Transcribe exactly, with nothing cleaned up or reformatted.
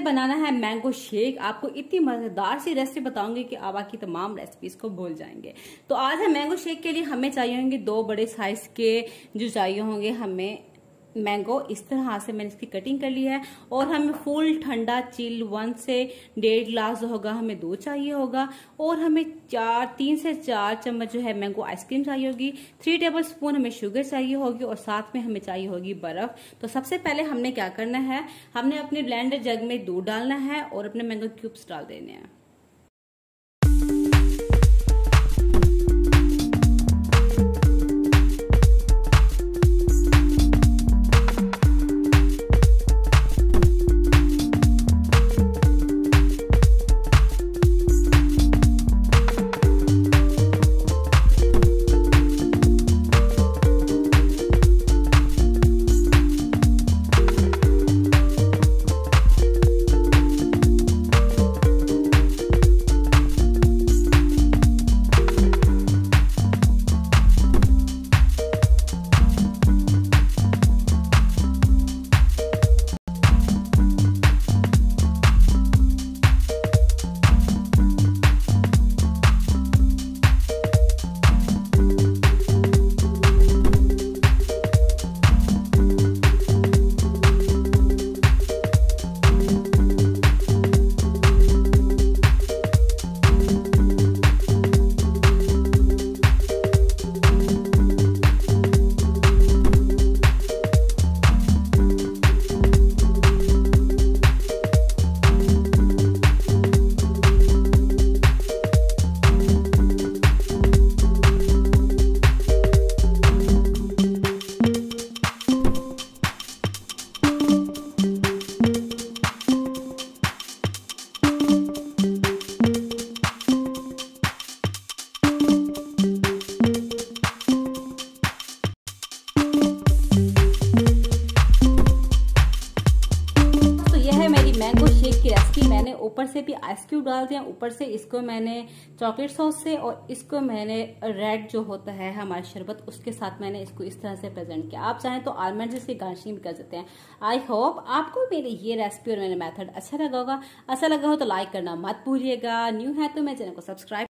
बनाना है mango shake. आपको इतनी मजेदार सी रेसिपी बताऊंगी कि आप बाकी तमाम रेसिपीज को भूल जाएंगे। तो आज है मैंगो शेक के लिए हमें चाहिए होंगे दो बड़े साइज के जो चाहिए होंगे हमें मैंगो। इस तरह से मैंने इसकी कटिंग कर ली है। और हमें फुल ठंडा चिल वन से डेढ़ ग्लास जो होगा हमें दूध चाहिए होगा। और हमें चार तीन से चार चम्मच जो है मैंगो आइसक्रीम चाहिए होगी। थ्री टेबल स्पून हमें शुगर चाहिए होगी और साथ में हमें चाहिए होगी बर्फ। तो सबसे पहले हमने क्या करना है, हमने अपने ब्लेंडर जग में दूध डालना है और अपने मैंगो क्यूब्स डाल देने हैं। मैंगो शेक की रेसिपी मैंने ऊपर से भी आइस क्यूब डाल दिया, ऊपर से इसको मैंने चॉकलेट सॉस से और इसको मैंने रेड जो होता है हमारा शरबत उसके साथ मैंने इसको इस तरह से प्रेजेंट किया। आप चाहें तो आलमंड से गार्निशिंग भी कर सकते हैं। आई होप आपको मेरी ये रेसिपी और मेरा मेथड अच्छा लगा होगा। अच्छा लगा हो तो लाइक करना मत भूलिएगा। न्यू है तो मेरे चैनल को सब्सक्राइब